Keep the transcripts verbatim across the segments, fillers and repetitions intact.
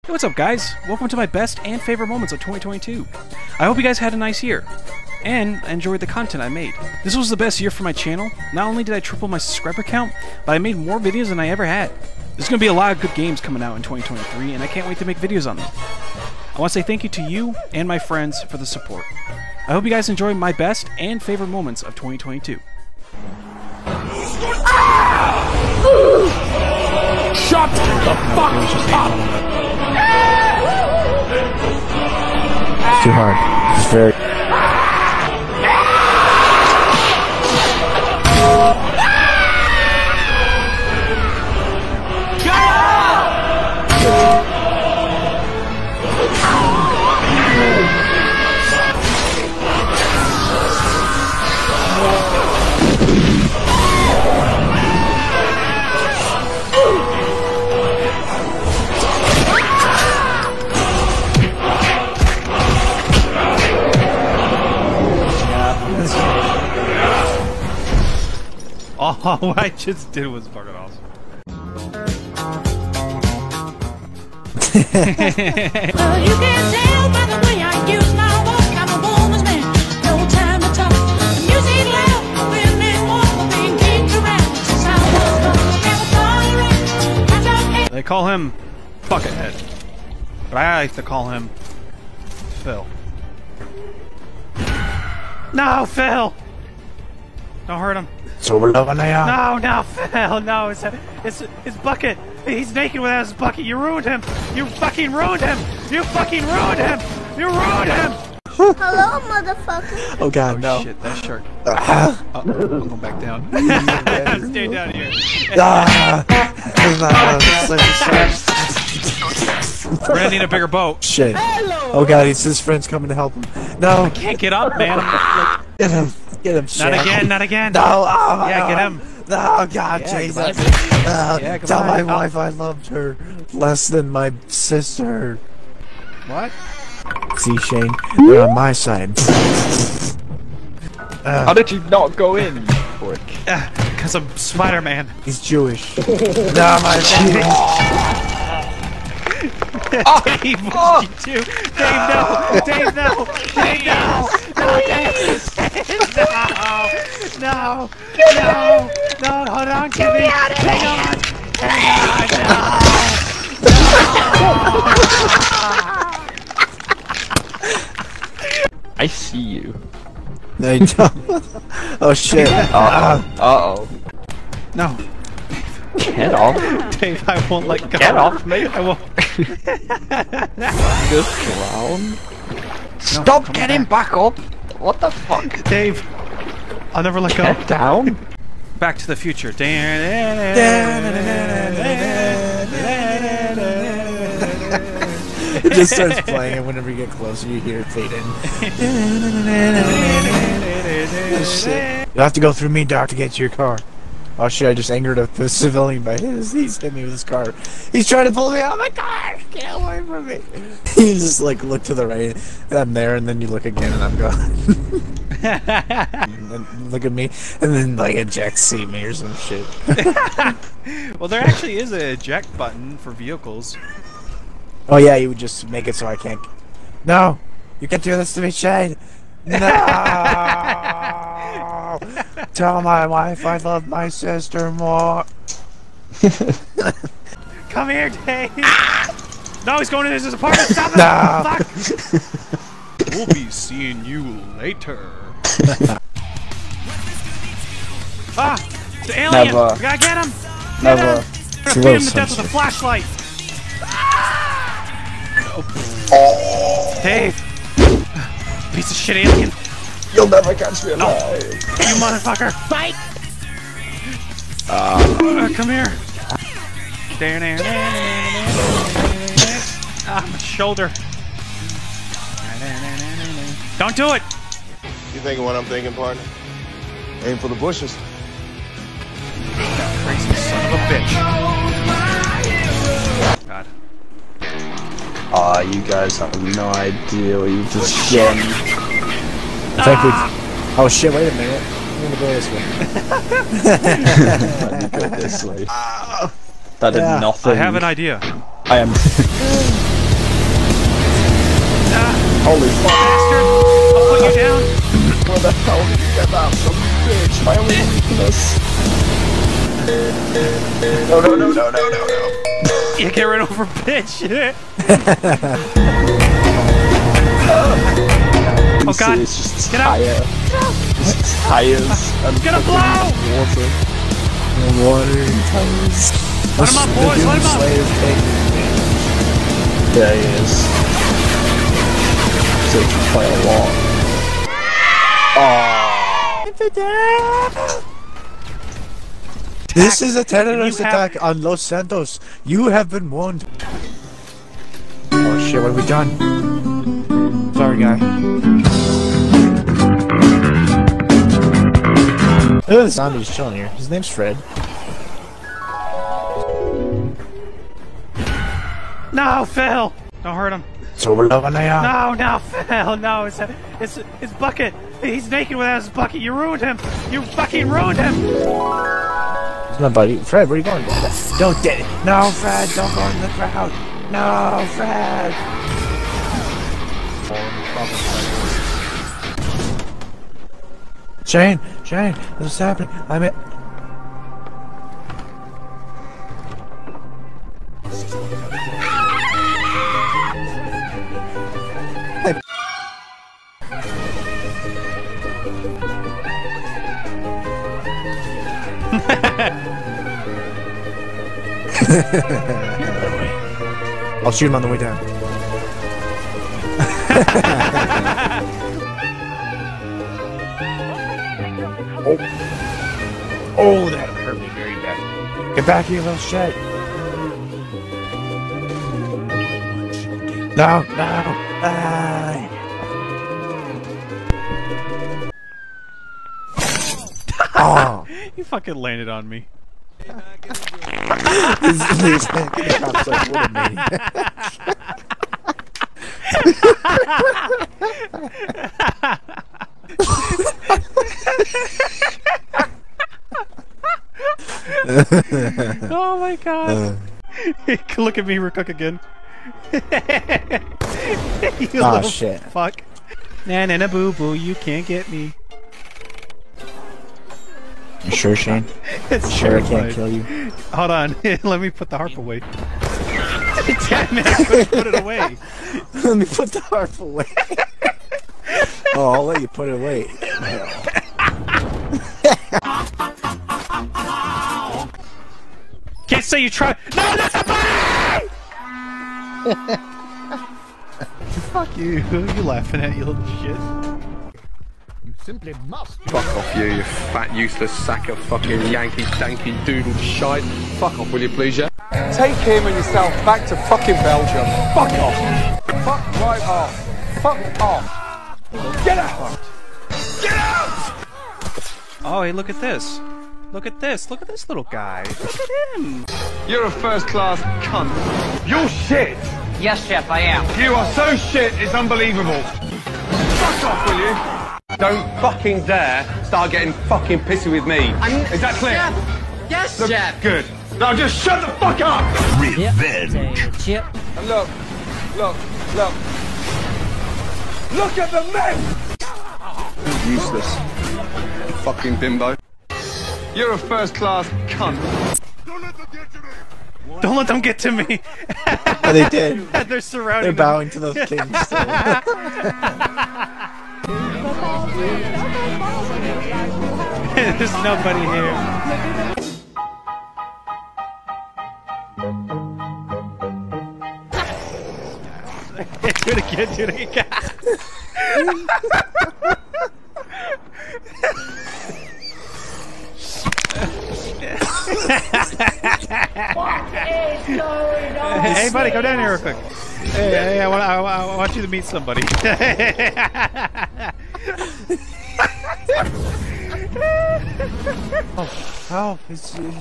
Hey, what's up guys? Welcome to my best and favorite moments of twenty twenty-two. I hope you guys had a nice year, and enjoyed the content I made. This was the best year for my channel. Not only did I triple my subscriber count, but I made more videos than I ever had. There's going to be a lot of good games coming out in twenty twenty-three, and I can't wait to make videos on them. I want to say thank you to you and my friends for the support. I hope you guys enjoy my best and favorite moments of twenty twenty-two. Shut the fuck up! It's too hard. It's very... Oh, what I just did was fucking awesome. Well, you can tell by the way I use my walk, I'm a woman's man, no time to talk. The music loud, women walk, being kicked around since I was born. Never tolerate, catch up. They call him Buckethead, but I like to call him Phil. No, Phil! Don't hurt him. So we're loving now. No, no, Phil, no, it's it's it's Bucket. He's naked without his bucket. You ruined him. You fucking ruined him. You fucking ruined him. You ruined him. Hello, motherfucker. Oh god, Oh no. shit, that shark. Ah. Oh, I'm going back down. Stay down here. Ah. We're gonna need a bigger boat. Shit. Oh god, he's his friend's coming to help him. No. Can't get up, man. I'm like, Get him. Get him, shit. not again, not again. No. Oh, Yeah, no. get him. No, god, Yeah, Jesus. goodbye. Uh, Yeah, tell goodbye. my Oh. wife I loved her less than my sister. What? See, Shane, they're on my side. How Uh, did you not go in, you prick? Because I'm Spider-Man. he's Jewish. No, my Oh, Dave, what did you do? Dave, no! Dave, no! Dave, no! No, Dave! No! No! No! No! Hold on, Kimmy! Hang on! Hang on! I see you. No, you don't. Oh shit. Uh oh. Uh oh. No! No! Get off. Dave, I won't let go. Get off me. I won't. Good clown. Stop come getting back up. What the fuck? Dave, I'll never let go. Get down. Back to the Future. It just starts playing, and whenever you get closer, you hear it fade in. Oh, shit. You'll have to go through me, Doc, to get to your car. Oh shit, I just angered a, a civilian by his. He's hit me with his car. He's trying to pull me out of my car! Get away from me! You just like look to the right, and I'm there, and then you look again, and I'm gone. And look at me, and then like eject see me or some shit. Well, there actually is a eject button for vehicles. Oh yeah, you would just make it so I can't. No! You can't do this to me, Shane! No! Tell my wife I love my sister more. Come here, Dave! No, he's going into his apartment! Stop it! No. Fuck! We'll be seeing you later. Ah! The alien! Never. We gotta get him! Get Never. him! We're gonna beat him to death with a flashlight! Oh. Dave! Piece of shit alien! You'll never catch me alive. You motherfucker! Fight! Uh, Uh, come here! Ah, my shoulder! Don't do it! You thinking what I'm thinking, partner? Aim for the bushes. Crazy son of a bitch. God. Aw, you guys have no idea what you just done. I think we. Oh shit! Wait a minute. I'm gonna go this way. Let me go this way. That did Yeah. nothing. I have an idea. I am. Holy fuck. Bastard! I'll put you down. Where the hell did you get that from, bitch? My only weakness. No, no, no, no, no, no, no. You get rid over, bitch. Oh god, It's just get out! tire. It's just tires. And Gonna blow! water. Water and tires. Let him up, boys, let him up! There he is. So you can play along. This is a terrorist You have- attack on Los Santos. You have been warned. Oh shit, what have we done? Sorry, guy. Look at the zombie's chilling here. His name's Fred. No, Phil! Don't hurt him. So we're loving it. No, no, Phil, no, it's a, it's it's Bucket. He's naked without his bucket. You ruined him. You fucking ruined him. It's my buddy. Fred, where are you going? Don't get it. No, Fred, don't go in the crowd. No, Fred. Shane, Shane, this is happening. I'm it. I'll shoot him on the way down. oh. oh, that hurt me very bad. Get back here, little shit. No, no. Ah. Oh. You fucking landed on me. He's, he's, he's like, what a maniac. Oh my god. Uh. Look at me, Rook again. You Oh little shit. fuck. Nah, nah, nah, boo boo, you can't get me. You sure, Shane? It's You sure I can't terrifying. kill you? Hold on, let me put the harp away. Damn it, I couldn't put it away. Let me put the harp away. Oh, I'll let you put it away. Can't say you try. No, that's a bye! Fuck you. You laughing at, you little shit. Fuck off you, you fat useless sack of fucking Yankee danky doodle shite. Fuck off, will you please, yeah? Take him and yourself back to fucking Belgium. Fuck off. Fuck right off. Fuck off. Get out! Get out! Oh, hey, look at this. Look at this. Look at this little guy. Look at him. You're a first-class cunt. You're shit. Yes, Chef, I am. You are so shit, it's unbelievable. Fuck off, will you? Don't fucking dare start getting fucking pissy with me. Is that clear? Chef. Yes, Look, Chef. good. Now just shut the fuck up! Revenge. Chip. And look, look, look. Look at the men! Useless. Fucking bimbo. You're a first-class cunt. Don't let them get to me. Oh, they did. They're surrounding They're them. bowing to the king still. There's nobody here. Do it again, do it again. Hey, buddy, go down here real quick. Hey, hey, I want, I, I want you to meet somebody. Oh, help! It's, it's...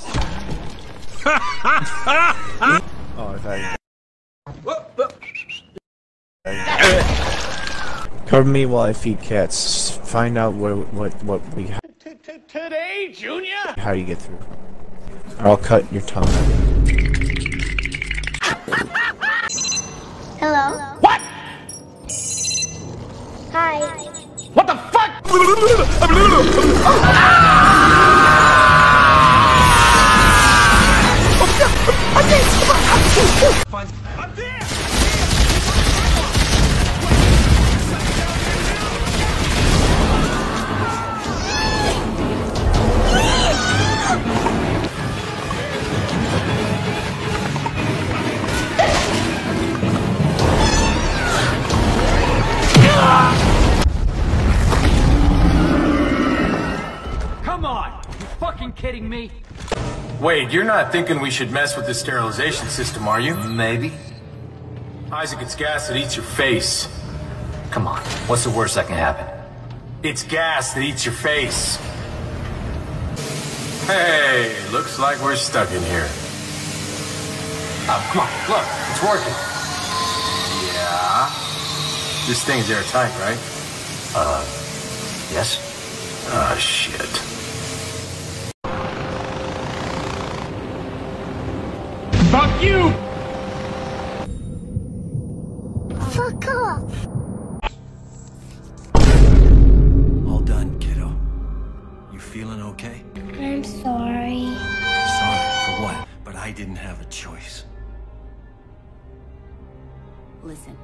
oh, I thought you... Cover me while I feed cats. Find out what what what we have. Today, Junior. How do you get through? Or I'll cut your tongue. Hello? What? Bye. What the fuck? I'm there! Come on! You fucking kidding me? Wade, you're not thinking we should mess with the sterilization system, are you? Maybe. Isaac, it's gas that eats your face. Come on, what's the worst that can happen? It's gas that eats your face. Hey, looks like we're stuck in here. Oh, come on, look, it's working. Yeah. This thing's airtight, right? Uh, yes? Ah, shit. Fuck you! Fuck off. All done, kiddo. You feeling okay? I'm sorry. Sorry for what? But I didn't have a choice. Listen.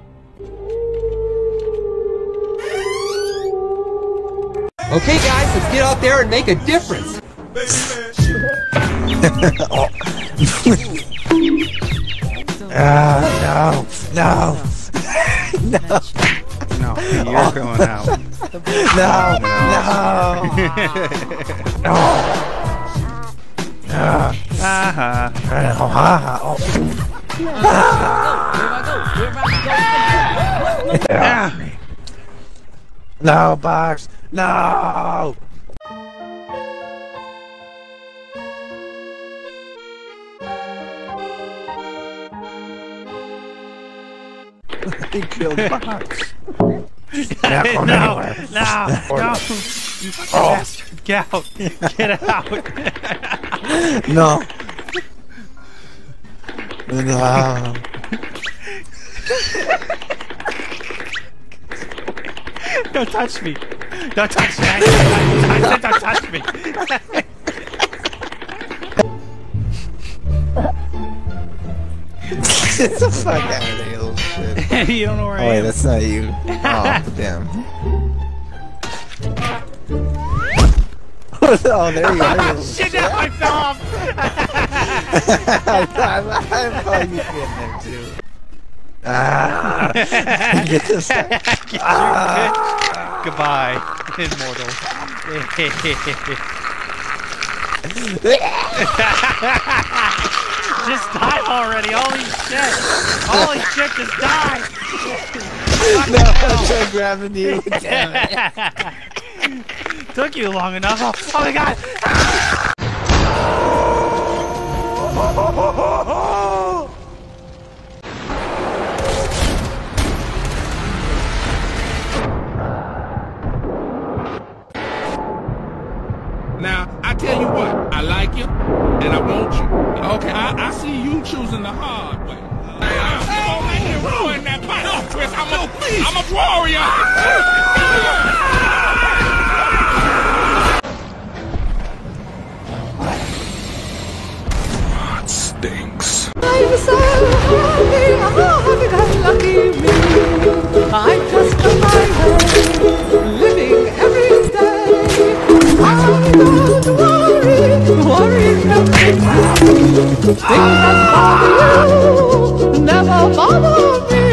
Okay, guys, let's get out there and make a difference. Ah, no, no, no. No, you're going out. No, no, no. Haha. No, Box. No. He killed Box. No, no, no, no. You Oh. bastard. Get out. Get out. No. No. Don't touch me. Don't touch me. I said don't touch me. Get the fuck out of here, little shit. You don't know where oh, I wait, am. that's not you. Oh, damn. Oh, there you go. Shit, now I fell off. I thought you'd be in there too. Ah, get this. Ah. Goodbye, immortal. Just die already! Holy shit! Holy shit! Just die! No, I'm trying grabbing you. Damn it. Took you long enough. Oh, oh my god! Now, I tell you what, I like you, and I want you. Okay, I, I see you choosing the hard way. Don't make me ruin that fight. No, Chris, I'm a, I'm a warrior. It stinks. I'm so happy, happy and lucky me. I'm just a miner, living every day. I don't worry, worry nothing. Things that bother you never bother me.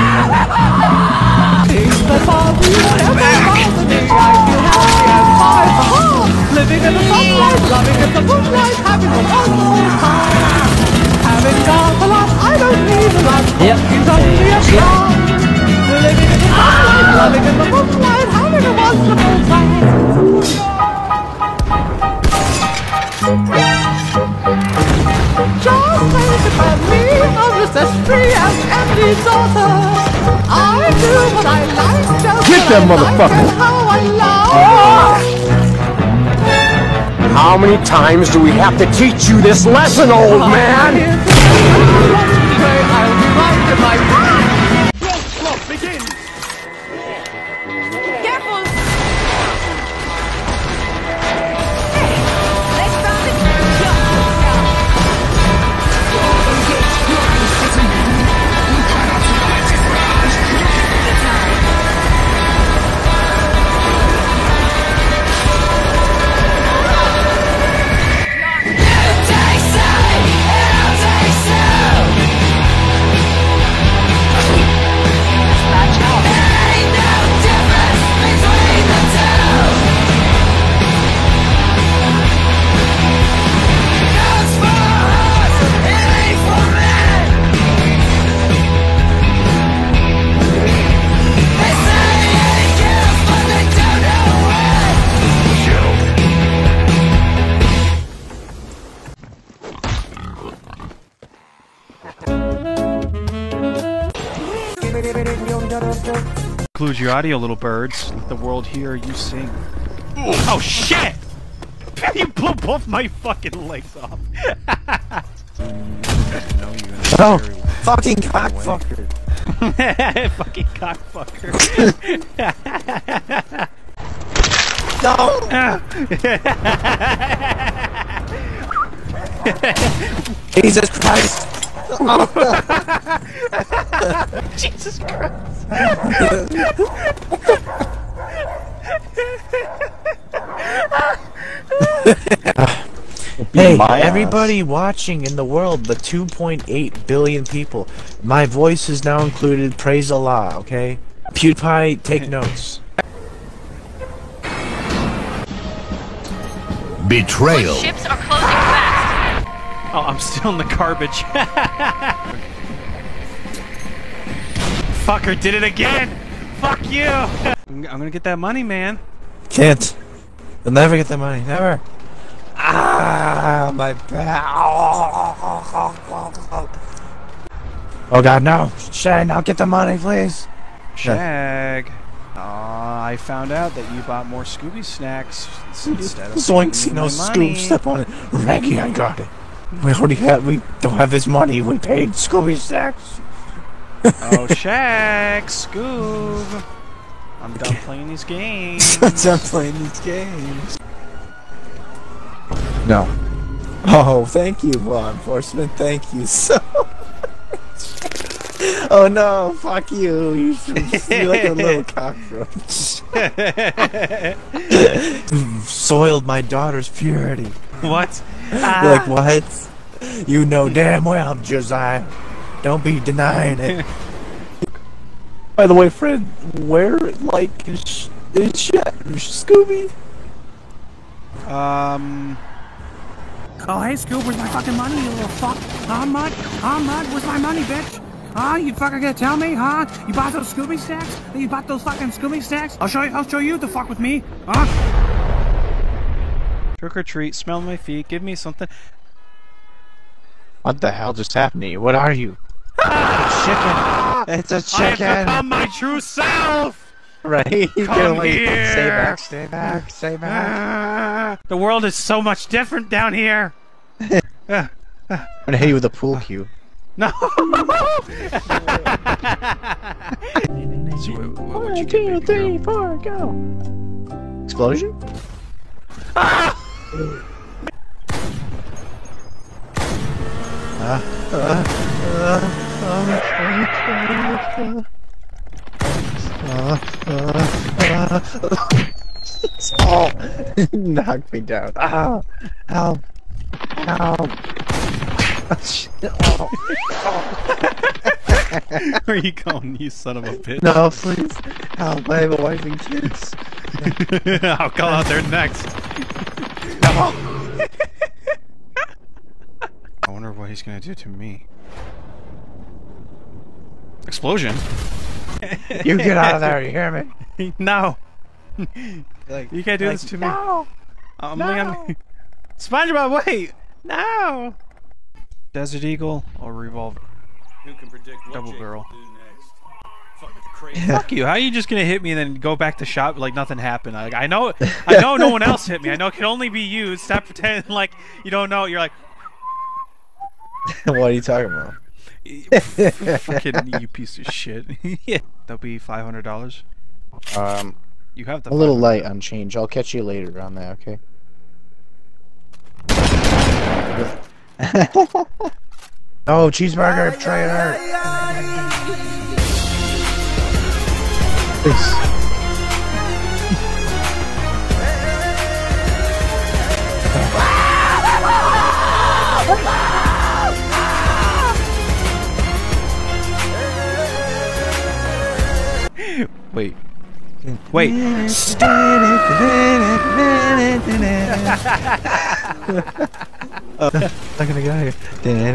Things that bother you never bother me. I feel happy and fine, ha-ha. Living in the sunlight, loving in the moonlight, having a wonderful time. Having got a lot, I don't need a lot. Yep. He's only a star. Living in the sunlight, loving in the moonlight, having a wonderful time. Just think about me, I'm just as free as any daughter. I do what I like, just Get that what I motherfucker. like and how I love. How many times do we have to teach you this lesson, old man? I'll be right in my Road swap begins! Include your audio, little birds. Let the world hear you sing. Oh shit! You blew both my fucking legs off. Oh, fucking cockfucker. Fucking cockfucker. No! Jesus Christ! Jesus Christ! Hey, everybody watching in the world, the two point eight billion people. My voice is now included. Praise Allah, okay? PewDiePie, take notes. Betrayal. Ships are closing fast. Oh, I'm still in the garbage. Fucker did it again! Fuck you! I'm gonna get that money, man. Can't. You'll never get the money. Never. Ah, my back. Oh god, no. Shag, now get the money, please. Shag. Aw, I found out that you bought more Scooby snacks instead of Zoinks, you know, my Scoop, money. step on it. Raggy, I got it. We already have, we don't have this money. We paid Scooby snacks. Oh, Shag, Scoob. I'm done playing these games. I'm done playing these games. No. Oh, thank you, law enforcement. Thank you so much. Oh no, fuck you. You should be like a little cockroach. Soiled my daughter's purity. What? Ah. Like, what? You know damn well, Josiah. Don't be denying it. By the way, Fred, where, like, is, is Scooby? Um... Oh, hey, Scoob, where's my fucking money, you little fuck? Huh, Mud? Huh, Mud? Where's my money, bitch? Huh? You fucking gonna tell me, huh? You bought those Scooby snacks? You bought those fucking Scooby snacks? I'll show you, I'll show you the fuck with me, huh? Trick or treat, smell my feet, give me something. What the hell just happened to you? What are you? Ah! Chicken! It's a chicken! I have become my true self! Right? He's Come gonna like, here! stay back, stay back, stay back. Ah, the world is so much different down here! I'm gonna hit you with a pool cue. No! So what, what would you get, One, two, three, four, go! Explosion? Ah! Uh, uh, uh, uh, oh, knocked me down. Ow, ow, ow. Oh. Where are you going, you son of a bitch? No, please. Help, I have a wife and kids. I'll call out there next. No. I wonder what he's gonna do to me. Explosion? You get out of there, you hear me? No! Like, you can't do like, this to me. No! I'm No. on... SpongeBob, wait! No! Desert Eagle or Revolver? Who can predict what Double Jake barrel. will do next? Fucking crazy. Fuck you! How are you just gonna hit me and then go back to shop like nothing happened? Like, I know, I know, no one else hit me. I know it can only be you. Stop pretending like you don't know. You're like, What are you talking about? fucking you piece of shit. Yeah, that'll be five hundred dollars. Um, You have the a little five hundred. light on change. I'll catch you later on that, okay? Oh, cheeseburger trainer. Wait. Wait. Oh, I'm gonna go here.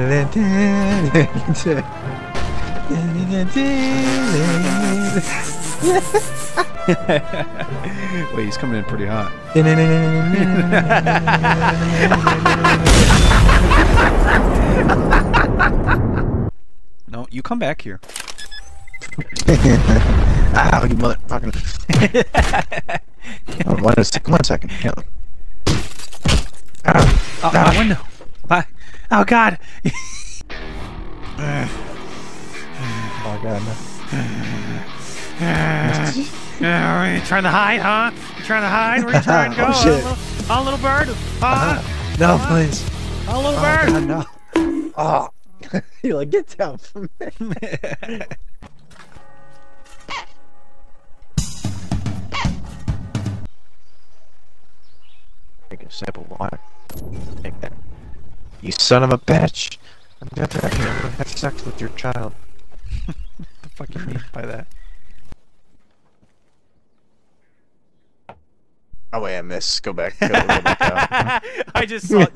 Wait, he's coming in pretty hot. No, you come back here. Ow, you motherfucking. Oh, one second, one second. Yeah. Ow, Oh, ow. my window. My, oh God. Oh God, no. Uh, you trying to hide, huh? You trying to hide? Where you trying to go? Oh, shit. Huh, little, huh, little bird? Huh? No, Huh? please. Huh, little Oh, bird? God, no. Oh. You're like, get down from me. Take a sip of water. Take that. You son of a bitch! I'm gonna I'm gonna have sex with your child. What the fuck you mean by that? Oh wait, I missed. Go back. Go, go back out. I just saw.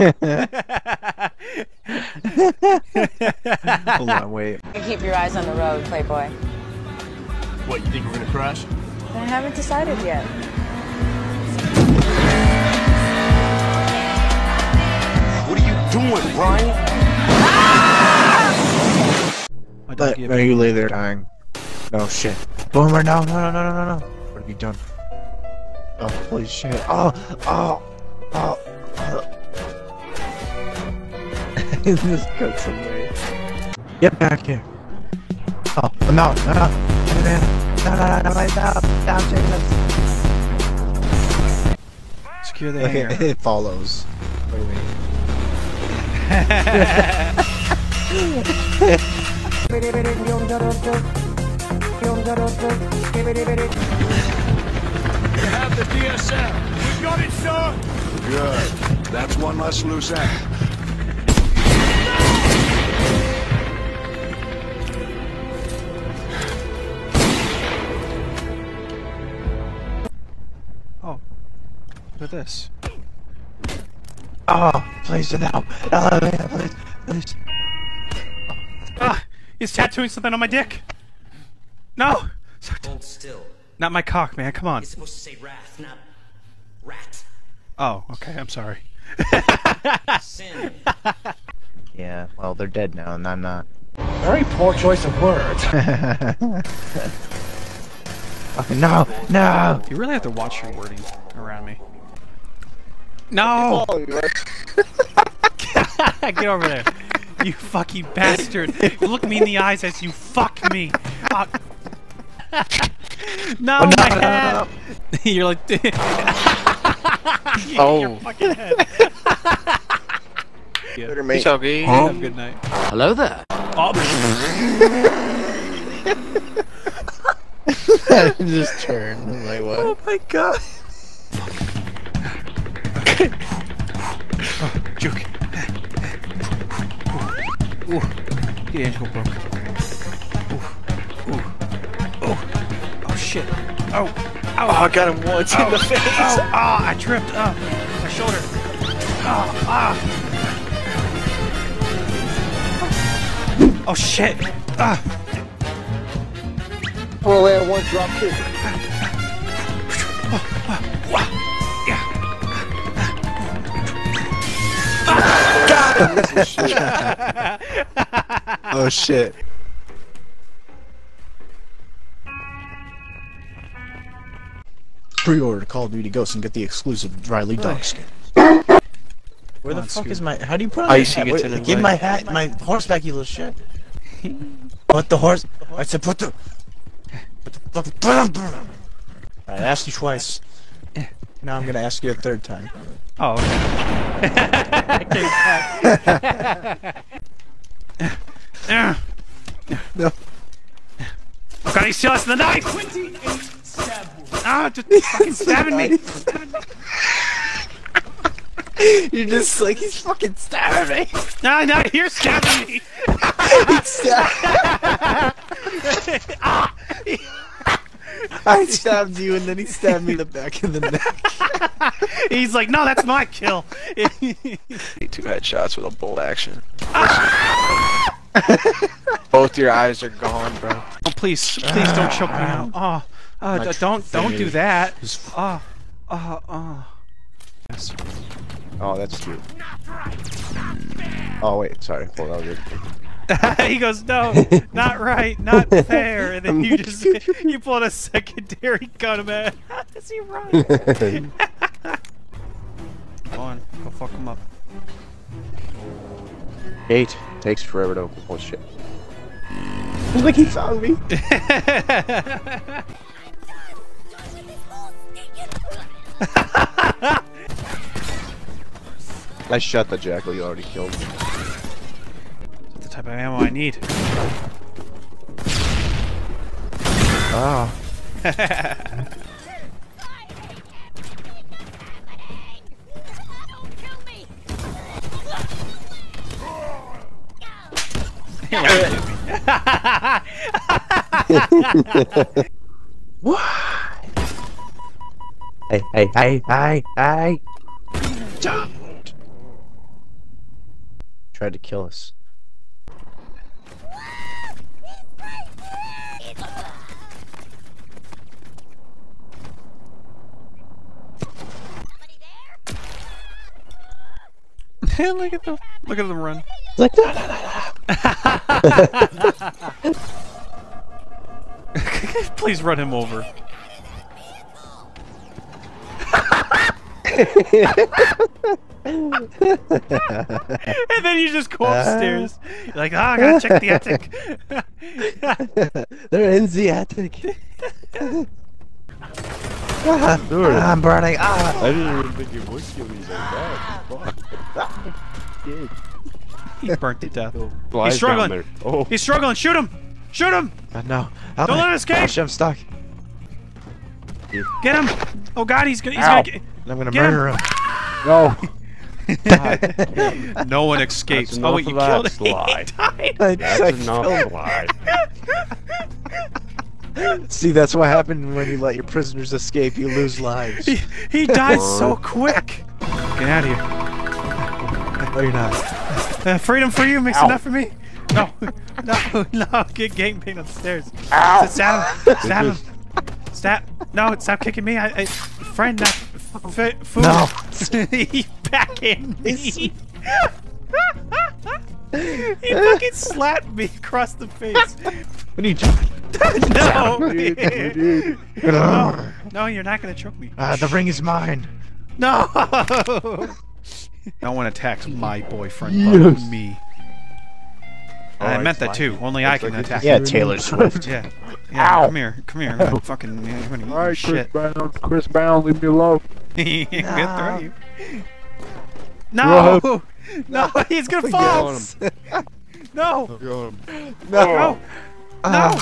Hold on, wait. Keep your eyes on the road, Playboy. What, you think we're gonna crash? I haven't decided yet. What are you doing, Brian? Let no, you lay there dying. No shit. Boomer, no, no, no, no, no, no. What have you done? Oh, holy shit. Oh, oh, oh, oh. This goes away. Get back here. Oh, no, no, no. No, no, no, no, no, no, no, Secure the okay, hanger. it follows. What do you mean? You have the D S L. We got it, sir. Good. That's one less loose end. Oh, look at this. Oh, please, no. Oh, please, please. Ah, he's tattooing something on my dick. No. Hold still. Not my cock, man. Come on. It's supposed to say wrath, not rat. Oh, okay. I'm sorry. Sin. Yeah, well, they're dead now, and I'm not. Very poor choice of words. Okay, no, no. You really have to watch your wording around me. No. Get over there. You fucking bastard. Look me in the eyes as you fuck me. Fuck. No, Oh, no, my no, no, head. no, You're like. You- Oh. Your fucking head. Better make- Have a good night. Hello there. Oh. I just turned. I'm like, what? Oh my god. Oh, juke. Ooh. The angel broke. Ooh. Ooh. Oh. Oh shit. Oh. Oh, I got him once oh. in the face. Oh, oh, I tripped. Oh, my shoulder. Oh, ah. Oh shit. Ah. We'll land one drop kick. Oh shit. Pre-order Call of Duty Ghosts and get the exclusive Riley dog skin. Where the fuck is my? How do you put on Icy my hat? gets Wait, an give invite. my hat, my horseback, you little shit. Put the horse. I said put the. Put the fucking. Put the. I asked you twice. Now I'm gonna ask you a third time. Oh, okay. No. Oh god, he's still us the knife! Ah, just fucking stabbing me! You're just like, he's fucking stabbing me! No, no, you're stabbing me! He's stabbing Ah! I stabbed you and then he stabbed me in the back of the neck. He's like, no, that's my kill! Two headshots with a bolt action. Both your eyes are gone, bro. Oh, please, please don't choke me out. Oh, uh, My d- don't, don't do face that. Oh, oh, oh. Yes. Oh, that's cute. Oh, wait, sorry. Hold on. He goes, no, not right, not fair, and then you just you pull out a secondary gun, man. How does he run? Go on, go fuck him up. Gate takes forever to open. Oh shit! Looks like he found me. I shot the jackal you already killed. That's the type of ammo I need. Ah. What? Hey, hey, hey, hey, hey! Don't! Tried to kill us. Look at them! Look at them run! Like no, no, no, no. Please run him over. And then you just go upstairs. You're like, oh, I gotta check the attic. They're in the attic. Ah, I'm burning. Ah. I didn't even think it would kill me like that. He burnt to death. Well, He's struggling. Oh. He's struggling. Shoot him. Shoot him. Uh, no. Don't let him escape. Gosh, I'm stuck. Get him. Oh God, he's gonna. He's Ow. gonna. Get, I'm gonna get murder him. him. No. No one escapes. That's Oh wait, you enough killed of him. that He slide. died. That's enough lie. See, that's what happened when you let your prisoners escape. You lose lives. He, he died so quick. Get out of here. No, you're not. Uh, freedom for you makes Ow. enough for me. No, no, no. Get gangbanged upstairs. Ow. Stab him. Stab him. Stab. No, stop kicking me. I, I friend, not f f food. No. He backhanded me. He fucking slapped me across the face. What are you doing? No. Dude, No. No, you're not gonna choke me. Ah, the ring is mine. No. No one attacks my boyfriend Yes. but me. Oh, I meant it's that like- too. Only I it's can like attack. Yeah, you. Taylor Swift. Yeah. Yeah. Ow. Come here. Come here. I'm gonna fucking. I'm gonna eat your Alright, Chris shit. Brown. Chris Brown, leave me alone. He ain't Nah. gonna throw you. No. No. He's gonna Get fall. on him. No. Got him. No. No. Ah.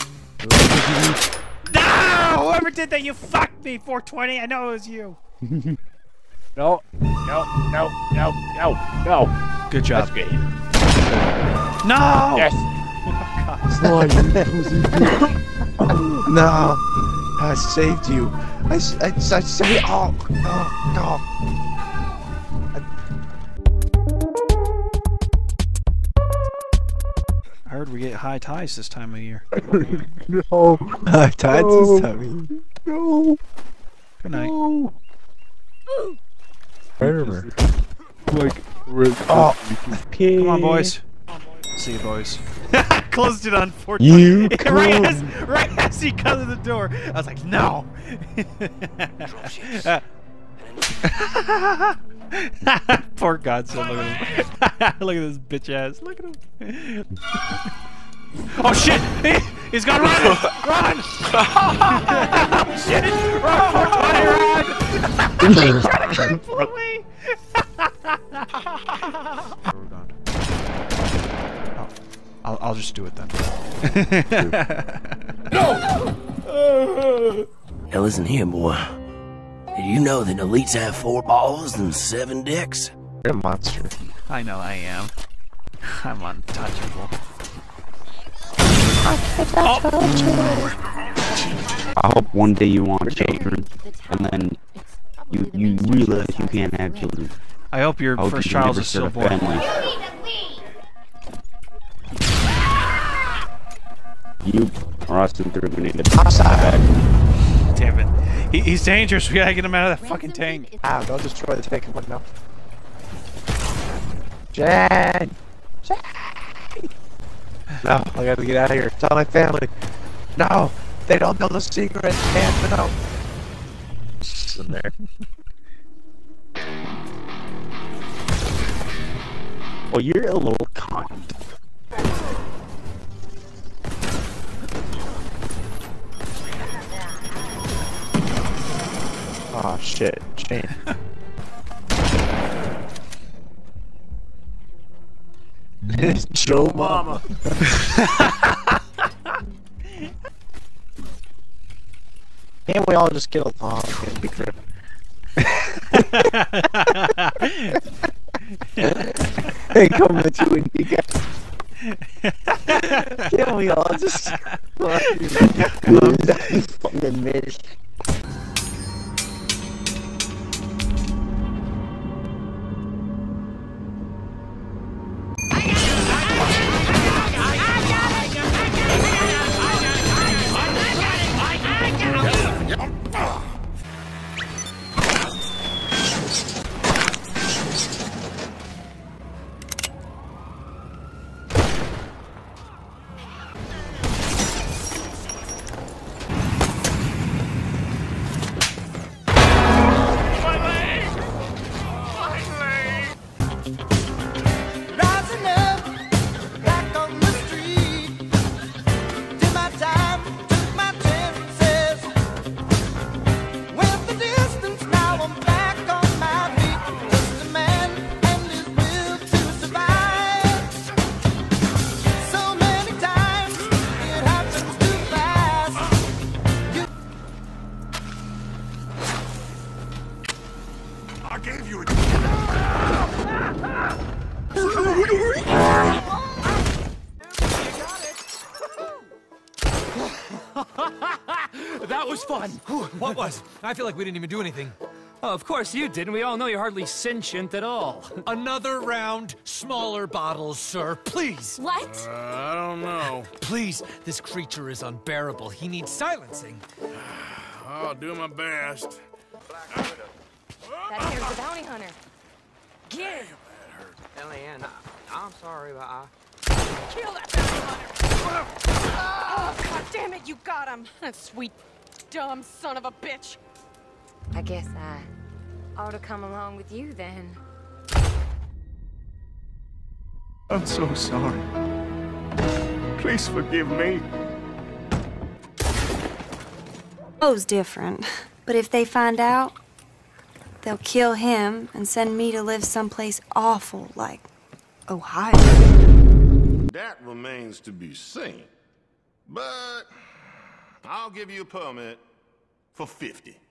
No. Whoever did that, you fucked me. four twenty. I know it was you. No, no, no, no, no, no. Good job. That's good. No. Yes. No. I saved you. I, s- I, s- I saved. Oh, oh, no. I heard we get high ties this time of year. No. I tied No. this time. No. Good night. No. Whatever. Like, Oh. Come on, boys. See you, boys. Closed it on four You right, as, could. right as he got to the door. I was like, no. Poor Godson, look at him. Look at this bitch ass. Look at him. Oh shit! He, he's gonna run! Run! Oh shit! Run, four twenty, run! He's trying to pull away! I'll, I'll just do it then. Now listen here, boy. Did you know that elites have four balls and seven dicks? You're a monster. I know I am. I'm untouchable. I hope one day you want children, and then you you realize you can't have children. I hope your I hope first you child never is start still a born. family. You are Austin terminated. Damn it. He, he's dangerous. We gotta get him out of that fucking tank. Ow, don't destroy the tank. What now? Jen! Jen! No, I gotta get out of here. Tell my family. No, they don't know the secret. Can't know. It's in there. Well, you're a little cunt. Oh shit, Shane. Joe Mama. Can't we all just get along and be good? Hey, come with you and you guys. Can't we all just fucking fucking bitch? I gave you a... That was fun. What was? I feel like we didn't even do anything. Oh, of course you didn't. We all know you're hardly sentient at all. Another round, smaller bottles, sir. Please. What? Uh, I don't know. Please. This creature is unbearable. He needs silencing. I'll do my best. That here's the bounty hunter. Get him! Eliane, I'm sorry, but I... Kill that bounty hunter! Oh, God damn it, you got him! That sweet, dumb son of a bitch! I guess I ought to come along with you then. I'm so sorry. Please forgive me. O's different, but if they find out, they'll kill him and send me to live someplace awful like Ohio. That remains to be seen. But I'll give you a permit for fifty.